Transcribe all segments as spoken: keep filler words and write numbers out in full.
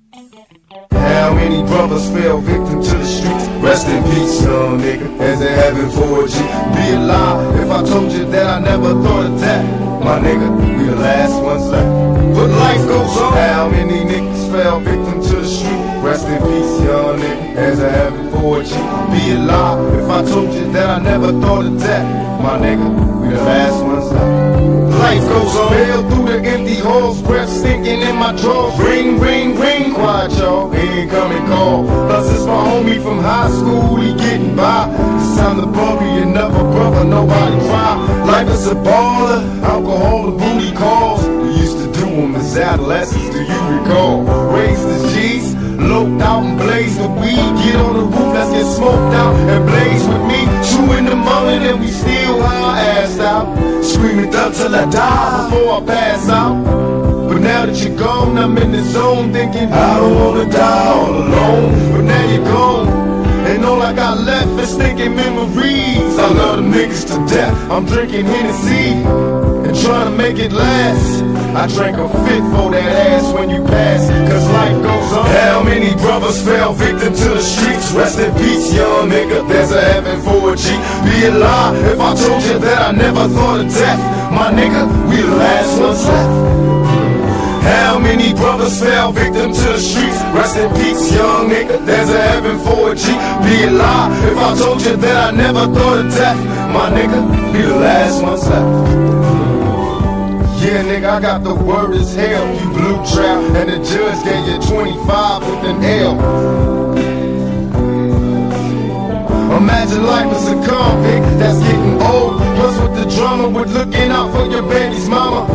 How many brothers fell victim to the streets? Rest in peace, young nigga, as they heaven for a G. Be a lie if I told you that I never thought of that. My nigga, we the last ones left. But life goes on. How many niggas fell victim to the street? Rest in peace, young nigga, as I heaven for a G. Be a lie if I told you that I never thought of that. My nigga, we the last ones left. Life goes on. Bail through the empty halls, breath stinking in my drawers. Ring, ring, ring, quiet y'all, he ain't coming call. Plus it's my homie from high school, he getting by. It's time to bury another brother, nobody cry. Life is a baller, alcohol and booty calls. We used to do them as adolescents, do you recall? Raised as G's, loped out and blazed the weed. Get on the roof, let's get smoked out and blaze with me. Two in the morning and we still high assed out. Screaming thug till I die before I pass out. But now that you're gone, I'm in the zone thinking I don't wanna die all alone. But now you're gone, and all I got left is thinking memories. I love them niggas to death. I'm drinking Hennessy and trying to make it last. I drank a fifth for that ass when you pass, cause life goes on. How many brothers fell victim to the streets? Rest in peace, young nigga, there's a heaven for a G. Be a lie if I told you that I never thought of death. My nigga, we the last ones left. How many brothers fell victim to the streets? Rest in peace, young nigga, there's a heaven for a G. Be a lie if I told you that I never thought of death. My nigga, we the last ones left. Yeah, nigga, I got the word as hell. You blue trap, and the judge gave you twenty-five with an L. Imagine life as a convict that's getting old. Plus with the drama, with looking out for your baby's mama.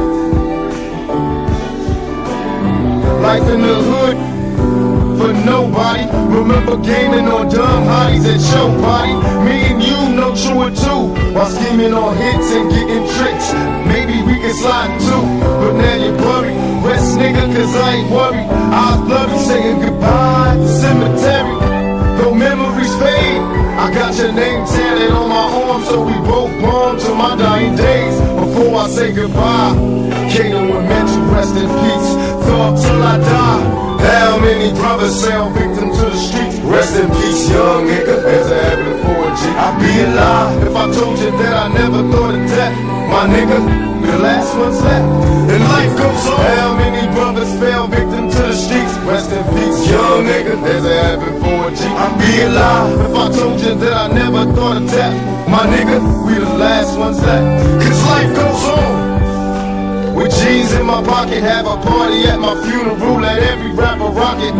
Life in the hood for nobody. Remember gaming on dumb hotties at show party. Me and you know true or two, while scheming on hits and getting tricks. Maybe we can slide too, but now you're buried. Rest nigga, cause I ain't worried. I was bloody saying goodbye to cemetery. Though memories fade, I got your name tatted on my arm, so we both born to my dying days. Before I say goodbye, Kato and mental rest in peace. Thought till I die. How many brothers fell victim to the streets? Rest in peace, young nigga, there's a heaven for a G. I'd be a lie if I told you that I never thought of death. My nigga, we the last ones left, and life goes on. How many brothers fell victim to the streets? Rest in peace, young nigga, there's a heaven for a G. I'd be a lie if I told you that I never thought of death. My nigga, we the last ones left, cause life goes on. With G's in my pocket, have a party at my funeral, let every rapper rock it.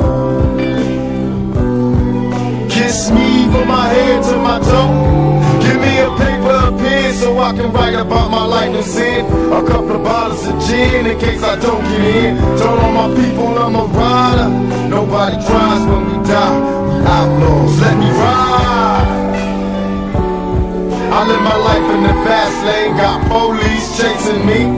Kiss me from my head to my toe. Give me a paper, a pen, so I can write about my life and sin. A couple of bottles of gin in case I don't get in. Told all my people I'm a rider. Nobody cries when we die. We outlaws, let me ride. I live my life in the fast lane, got police chasing me.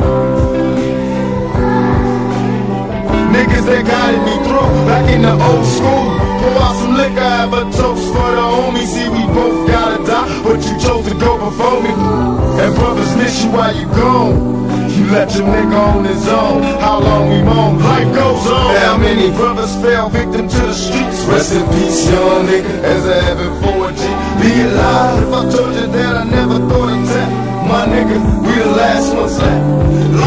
Niggas that guided me through, back in the old school. Pour out some liquor, have a toast for the homies. See, we both gotta die, but you chose to go before me. And brothers miss you while you gone. You left your nigga on his own. How long we moan, life goes on. How many brothers fell victim to the streets? Rest in peace, young nigga, as a heaven for a G. Be alive if I told you that I never thought of death. My nigga, we the last ones left.